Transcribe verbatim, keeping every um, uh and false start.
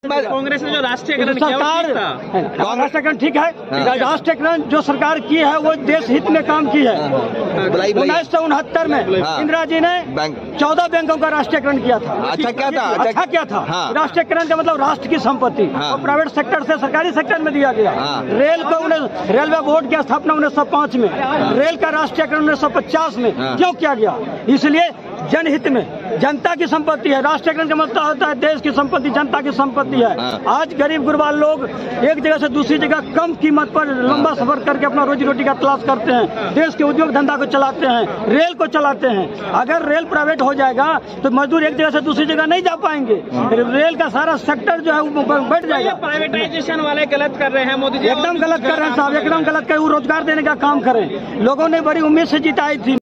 कांग्रेस ने जो राष्ट्रीयकरण किया सरकार राष्ट्रीयकरण ठीक है। राष्ट्रीयकरण जो सरकार की है वो देश हित में काम की है। उन्नीस सौ उनहत्तर में इंदिरा जी ने चौदह बैंकों का राष्ट्रीयकरण किया था। अच्छा क्या था? अच्छा क्या था? राष्ट्रीयकरण का मतलब राष्ट्र की संपत्ति और प्राइवेट सेक्टर से सरकारी सेक्टर में दिया गया। रेल को उन्हें रेलवे बोर्ड की स्थापना उन्नीस सौ पाँच में, रेल का राष्ट्रीयकरण उन्नीस सौ पचास में क्यों किया गया? इसलिए जनहित में, जनता की संपत्ति है। राष्ट्रीयकरण का मतलब होता है देश की संपत्ति, जनता की संपत्ति है। आज गरीब गुरबा लोग एक जगह से दूसरी जगह कम कीमत पर लंबा सफर करके अपना रोजी रोटी का तलाश करते हैं, देश के उद्योग धंधा को चलाते हैं, रेल को चलाते हैं। अगर रेल प्राइवेट हो जाएगा तो मजदूर एक जगह से दूसरी जगह नहीं जा पाएंगे, रेल का सारा सेक्टर जो है वो बढ़ जाएगा। प्राइवेटाइजेशन वाले गलत कर रहे हैं मोदी जी, एकदम गलत कर रहे हैं साहब, एकदम गलत कर। वो रोजगार देने का काम करें। लोगों ने बड़ी उम्मीद से जिताई थी।